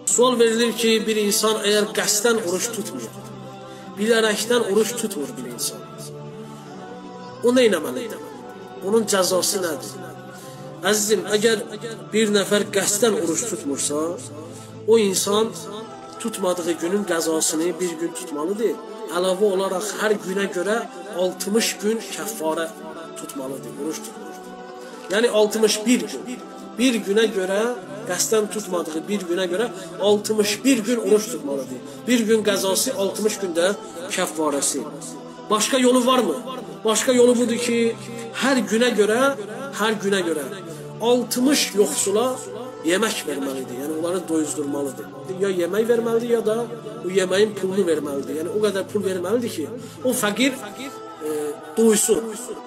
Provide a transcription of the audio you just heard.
Sual verilir ki, bir insan eğer qəsdən oruç tutmuyor, bilərəkdən oruç tutmur bir insan, o nə etməlidir? Onun cəzası nədir? Əzizim, əgər bir nəfər qəsdən oruç tutmursa, o insan tutmadığı günün qəzasını bir gün tutmalıdır. Əlavə olaraq hər günə görə 60 gün kəffarə tutmalıdır, oruç tutmalıdır. Yəni 61 gün. Bir günə görə, qəsdən tutmadığı bir günə görə 61 gün oruç tutmalıdır. Bir gün qəzası, 60 gündə kəffarəsi. Başqa yolu varmı? Başqa yolu budur ki, hər günə görə 60 yoxsula yemək verməlidir. Yəni onları doyuzdurmalıdır. Ya yemək verməlidir, ya da o yeməyin pulunu verməlidir. Yəni o qədər pul verməlidir ki, o fəqir doysun.